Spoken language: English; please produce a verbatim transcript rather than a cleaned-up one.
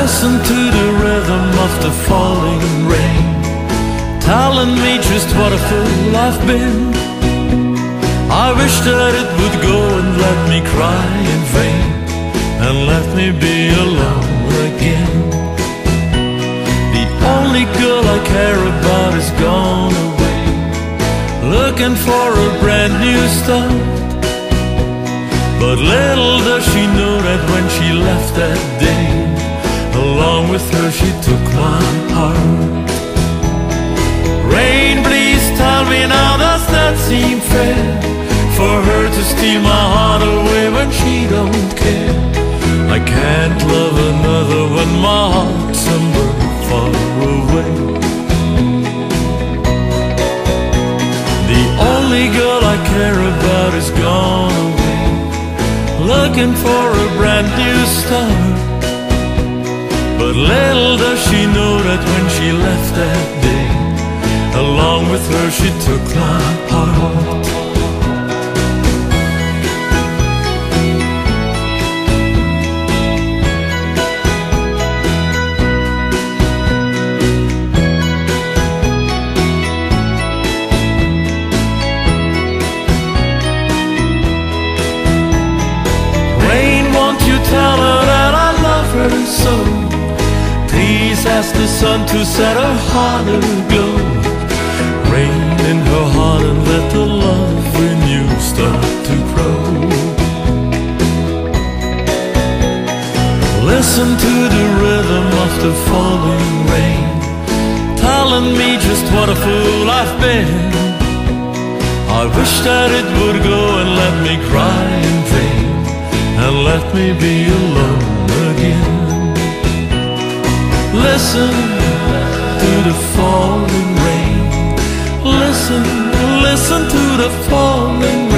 Listen to the rhythm of the falling rain, telling me just what a fool I've been. I wish that it would go and let me cry in vain, and let me be alone again. The only girl I care about is gone away, looking for a brand new start. But little does she know that when she left that day, along with her she took my heart. Rain, please tell me now, does that seem fair, for her to steal my heart away when she don't care? I can't love another when my heart's somewhere far away. The only girl I care about is gone away, looking for a brand new start. But little does she know that when she left that day, along with her she took my heart. Rain, won't you tell her that I love her so? Please ask the sun to set her heart aglow. Rain in her heart and let the love in you start to grow. Listen to the rhythm of the falling rain, telling me just what a fool I've been. I wish that it would go and let me cry in vain, and let me be alone again. Listen to the falling rain, listen, listen to the falling rain.